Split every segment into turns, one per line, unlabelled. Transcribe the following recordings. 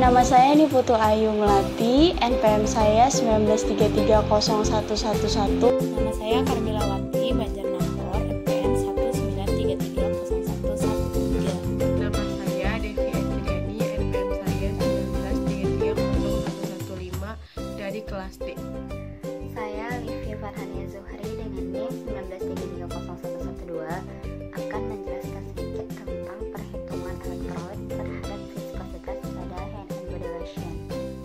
Nama saya Niputu Ayu Melati, NPM saya 193301111.
Nama saya Karmilawati Banjarnagor, NPM 193301113.
Nama saya Devi Adriani, NPM saya 193301115 dari kelas D.
Saya Livia Farhania Zuhri dengan NIM 193301112 akan menjelaskan sedikit tentang perhitungan elektrolit terhadap viskositas pada hand and body lotion.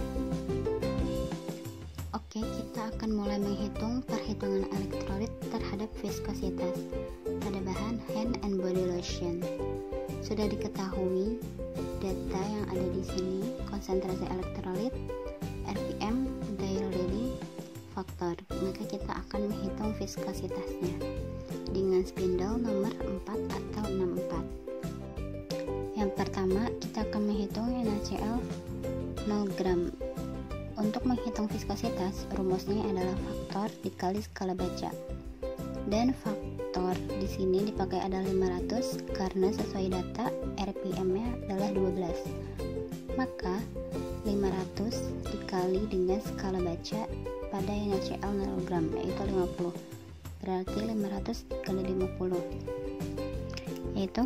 Oke, kita akan mulai menghitung perhitungan elektrolit terhadap viskositas pada bahan hand and body lotion. Sudah diketahui data yang ada di sini, konsentrasi elektrolit, RPM, dial reading, faktor. Maka kita akan menghitung viskositasnya dengan spindle nomor 4 atau 64. Yang pertama, kita akan menghitung NaCl 0 gram. Untuk menghitung viskositas, rumusnya adalah faktor dikali skala baca. Dan faktor di sini dipakai adalah 500 karena sesuai data RPM-nya adalah 12. Maka 500 dikali dengan skala baca pada NaCl 0 gram yaitu 50. Berarti 500 dikali 50 yaitu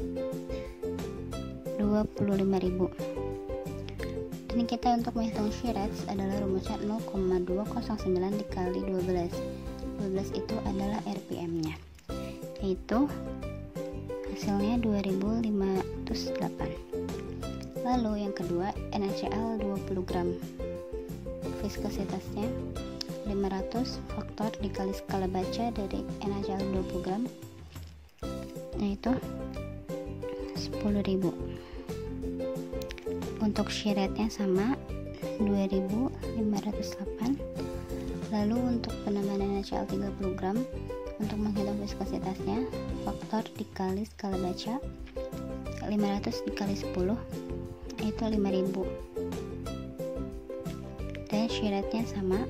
25.000. Dan kita untuk menghitung shear rates adalah rumusnya 0,209 dikali 12. 12 itu adalah RPM-nya, yaitu hasilnya 2508. Lalu yang kedua, NaCl 20 gram. Viskositasnya 500 faktor dikali skala baca dari NaCl 20 gram yaitu 10.000. Untuk shear rate-nya sama 2508. Lalu untuk penambahan NaCl 30 gram, untuk menghitung viskositasnya faktor dikali skala baca 500 dikali 10 yaitu 5.000. Dan shear rate-nya sama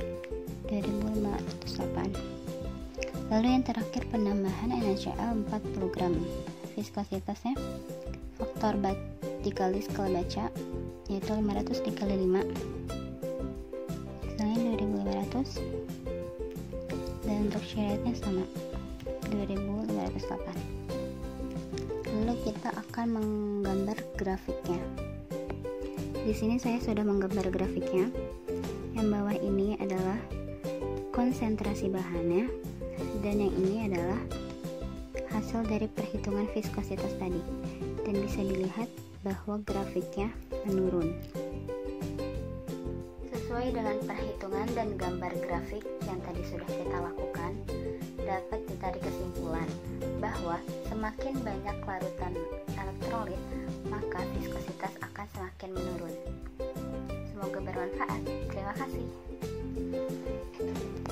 2508. Lalu yang terakhir penambahan NaCl 40 gram. Viskositasnya faktor dikali skala baca yaitu 500 dikali 5 hasilnya 2500. Dan untuk shear rate-nya sama 2508. Lalu kita akan menggambar grafiknya. Di sini saya sudah menggambar grafiknya. Yang bawah ini adalah konsentrasi bahannya dan yang ini adalah hasil dari perhitungan viskositas tadi. Dan bisa dilihat bahwa grafiknya menurun. Sesuai dengan perhitungan dan gambar grafik yang tadi sudah kita lakukan, dapat ditarik kesimpulan bahwa semakin banyak larutan elektrolit, maka viskositas akan semakin menurun. Semoga bermanfaat. Terima kasih.